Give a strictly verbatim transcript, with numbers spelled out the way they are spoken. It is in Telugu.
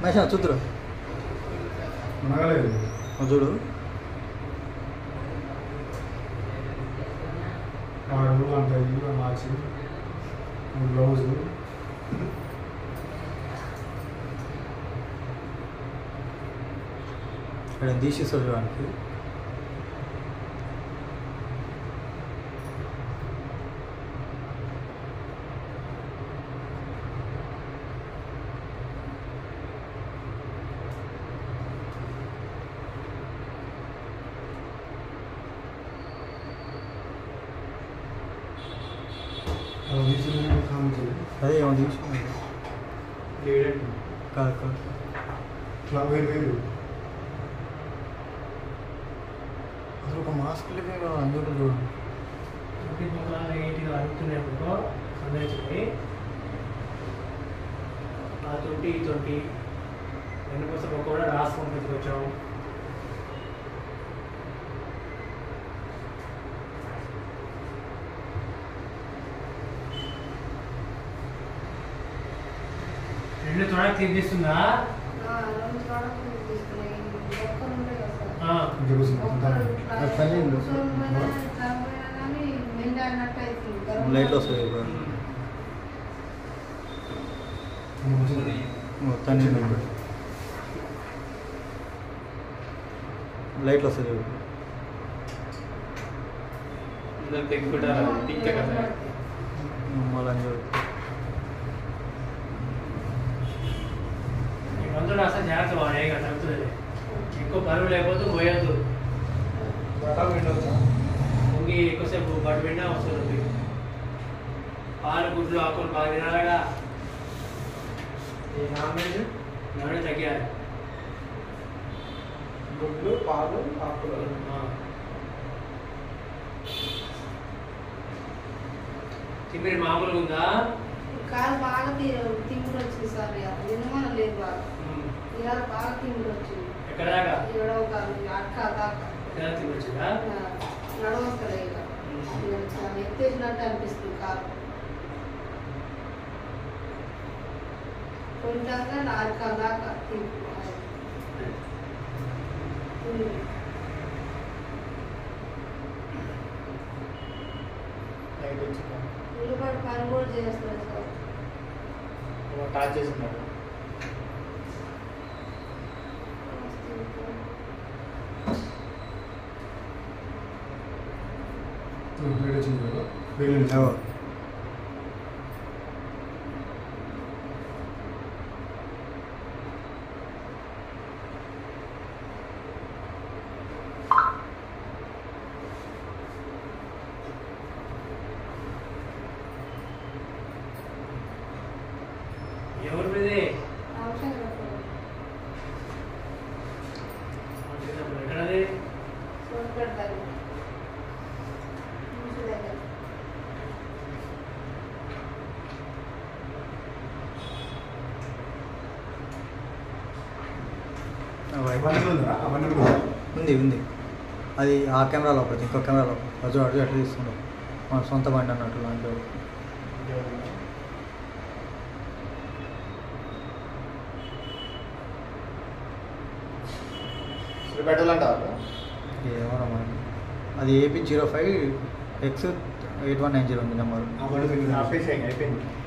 ఆశా చూద్దురు చూడు వాడు అంత ఇల్లు మార్చి బ్లౌజు ఇక్కడ తీసేస్తాడు చూడడానికి అదే ఏమో తీసుకున్నాడు కాదు కాదు వేరు వేరు అసలు ఒక మాస్క్ లేక అందరూ చూడు నీట్గా అడుగుతున్నప్పుడు సందేశించి ఆ తొట్టి ఈ తొట్టి రెండు పుస్తకం కూడా రాసుకొని తీసుకొచ్చాము. రెండు తొడకు తీపిస్తుందా లైట్లు వస్తాయి మొత్తాన్ని లైట్లు వస్తాయి మళ్ళీ మందులు అసలు జాగ్రత్త వాడే తగ్గుతుంది. ఎక్కువ బరువు లేకపోతే పోయొద్దు. పొంగి ఎక్కువసేపు బట్టు పెట్టినా వస్తుంది. పాలు గుడ్లు ఆకులు బాగా తినాలగా. నాన్ వెజ్ నాన్ వెజ్ తగ్గాలి. గుడ్లు పాలు ఆకులు తిమ్మిడి మామూలుగా ఉందా? కాదు బాగా తిమ్మిడి వచ్చింది సార్. వినమనం లేదు బాగా. ఇవాళ బాగా తిమ్మిడి వచ్చింది. ఎక్కడ దాకా? ఏడవ కాదు అక్క దాకా తిమ్మిడి వచ్చిందా? నడవస్తలే ఇక ఎత్తేసినట్టు అనిపిస్తుంది కాదు. కొంచెంగా నా అక్క దాకా ఉల్లిపాటు పని కూడా చేస్తారు సార్. టాచ్ చేస్తున్నారు. ఎవరు మీది? ఎక్కడది? ఉంది ఉంది అది ఆ కెమెరాలో ఒకటి ఇంకో కెమెరాలో అజు అటు అటు తీసుకుంటాం మన సొంత బండి అన్నట్టు దాంట్లో ఏమన్నా మనం అది AP zero five X eight one nine zero ఉంది నెంబర్ అయిపోయింది.